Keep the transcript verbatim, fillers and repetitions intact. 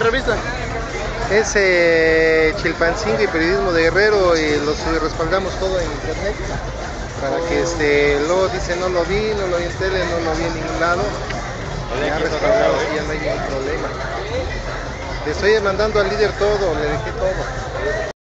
revista? Es eh, Chilpancingo y Periodismo de Guerrero, y los respaldamos todo en internet para que este luego dice no lo vi, no lo vi en tele, no lo vi en ningún lado. Ya respaldamos y ya no hay ningún problema. Le estoy mandando al líder todo, le dejé todo.